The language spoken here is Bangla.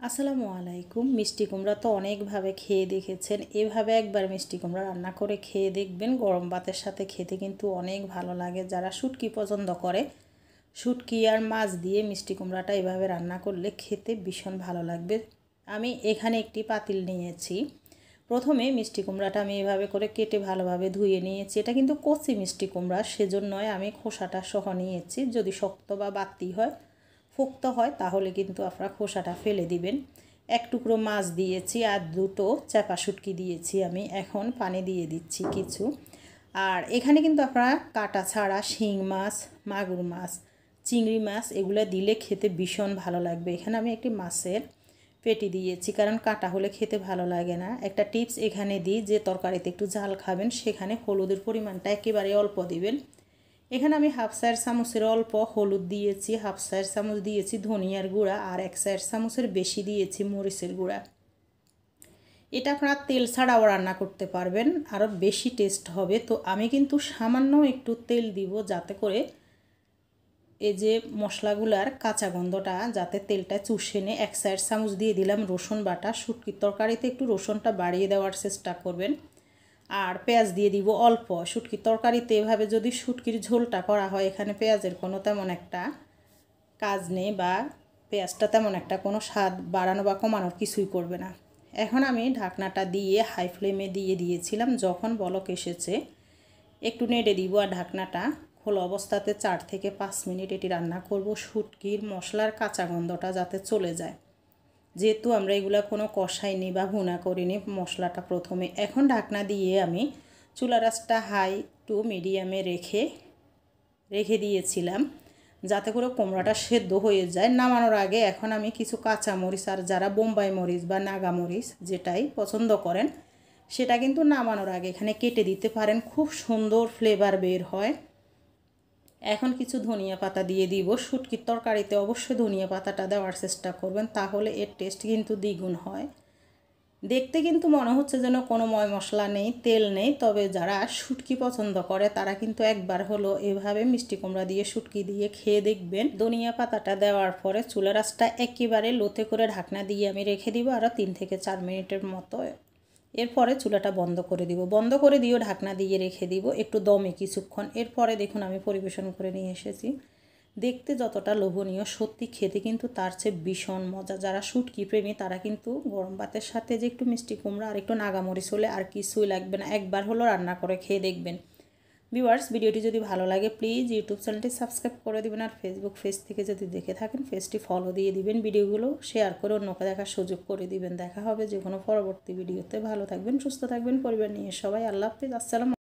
আসসালামু আলাইকুম। মিষ্টি কুমড়া তো অনেকভাবে খেয়ে দেখেছেন, এভাবে একবার মিষ্টি কুমড়া রান্না করে খেয়ে দেখবেন। গরম ভাতের সাথে খেতে কিন্তু অনেক ভালো লাগে। যারা শুটকি পছন্দ করে, শুটকি আর মাছ দিয়ে মিষ্টি কুমড়াটা এভাবে রান্না করলে খেতে ভীষণ ভালো লাগবে। আমি এখানে একটি পাতিল নিয়েছি। প্রথমে মিষ্টি কুমড়াটা আমি এভাবে করে কেটে ভালোভাবে ধুয়ে নিয়েছি। এটা কিন্তু কচি মিষ্টি কুমড়া, সেজন্যই আমি খোসাটা সহ নিয়েছি। যদি শক্ত বা বাতি হয়, ফুক্ত হয়, তাহলে কিন্তু আপনারা খোসাটা ফেলে দিবেন। এক টুকরো মাছ দিয়েছি আর দুটো চাপা শুটকি দিয়েছি। আমি এখন পানি দিয়ে দিচ্ছি কিছু। আর এখানে কিন্তু আপনারা কাটা ছাড়া শিং মাছ, মাগুর মাছ, চিংড়ি মাছ এগুলো দিলে খেতে ভীষণ ভালো লাগবে। এখানে আমি একটি মাছের পেটি দিয়েছি, কারণ কাটা হলে খেতে ভালো লাগে না। একটা টিপস এখানে দিই, যে তরকারিতে একটু ঝাল খাবেন সেখানে হলুদের পরিমাণটা একেবারে অল্প দিবেন। এখানে আমি হাফ চায়ের চামচের অল্প হলুদ দিয়েছি, হাফ চায়ের চামচ দিয়েছি ধনিয়ার গুঁড়া, আর 1 চায়ের চামচের বেশি দিয়েছি মরিচের গুঁড়া। এটা আপনারা তেল ছাড়াও রান্না করতে পারবেন, আরও বেশি টেস্ট হবে। তো আমি কিন্তু সামান্য একটু তেল দিব, যাতে করে এই যে মশলাগুলার কাঁচা গন্ধটা যাতে তেলটা চুষে নেয়। 1 চায়ের চামচ দিয়ে দিলাম রসুন বাটা। শুটকির তরকারিতে একটু রসুনটা বাড়িয়ে দেওয়ার চেষ্টা করবেন। আর পেঁয়াজ দিয়ে দিব অল্প। শুটকির তরকারিতে এভাবে যদি শুটকির ঝোলটা করা হয়, এখানে পেঁয়াজের কোনো তেমন একটা কাজ নেই, বা পেঁয়াজটা তেমন একটা কোনো স্বাদ বাড়ানো বা কমানোর কিছুই করবে না। এখন আমি ঢাকনাটা দিয়ে হাই ফ্লেমে দিয়ে দিয়েছিলাম। যখন বলক এসেছে একটু নেড়ে দিব, আর ঢাকনাটা খোলা অবস্থাতে 4 থেকে 5 মিনিট এটি রান্না করব। শুটকির মশলার কাঁচা গন্ধটা যাতে চলে যায়, যেহেতু আমরা এগুলা কোনো কষাইনি বা ভুনা করিনি মশলাটা প্রথমে। এখন ঢাকনা দিয়ে আমি চুলার আঁচটা হাই টু মিডিয়ামে রেখে দিয়েছিলাম, যাতে করে কুমড়াটা সেদ্ধ হয়ে যায়। নামানোর আগে এখন আমি কিছু কাঁচা মরিচ, আর যারা বোম্বাই মরিচ বা নাগা মরিচ যেটাই পছন্দ করেন, সেটা কিন্তু নামানোর আগে এখানে কেটে দিতে পারেন, খুব সুন্দর ফ্লেভার বের হয়। এখন কিছু ধনিয়া পাতা দিয়ে দিব। শুটকির তরকারিতে অবশ্যই ধনিয়া পাতাটা দেওয়ার চেষ্টা করবেন, তাহলে এর টেস্ট কিন্তু দ্বিগুণ হয়। দেখতে কিন্তু মনে হচ্ছে যেন কোনো ময় মশলা নেই, তেল নেই, তবে যারা শুটকি পছন্দ করে তারা কিন্তু একবার হলো এভাবে মিষ্টি কুমড়া দিয়ে শুটকি দিয়ে খেয়ে দেখবেন। ধনিয়া পাতাটা দেওয়ার পরে চুলার আঁচটা একেবারে লোতে করে ঢাকনা দিয়ে আমি রেখে দিব আরও 3 থেকে 4 মিনিটের মতো। এরপরে চুলাটা বন্ধ করে দিব, বন্ধ করে দিয়েও ঢাকনা দিয়ে রেখে দিব একটু দমে কিছুক্ষণ। এরপরে দেখুন আমি পরিবেশন করে নিয়ে এসেছি। দেখতে যতটা লোভনীয়, সত্যি খেতে কিন্তু তার চেয়ে ভীষণ মজা। যারা শুটকি প্রেমী তারা কিন্তু গরম ভাতের সাথে যে একটু মিষ্টি কুমড়া আর একটু নাগামরিচ হলে আর কিছুই লাগবে না, একবার হলো রান্না করে খেয়ে দেখবেন। ভিউয়ার্স, ভিডিওটি যদি ভালো লাগে প্লিজ ইউটিউব চ্যানেলটি সাবস্ক্রাইব করে দিবেন, আর ফেসবুক পেজ থেকে যদি দেখে থাকেন পেজটি ফলো দিয়ে দিবেন। ভিডিওগুলো শেয়ার করে অন্যকে দেখার সুযোগ করে দিবেন। দেখা হবে যে কোনো পরবর্তী ভিডিওতে। ভালো থাকবেন, সুস্থ থাকবেন পরিবার নিয়ে সবাই। আল্লাহ হাফেজ। আসসালাম।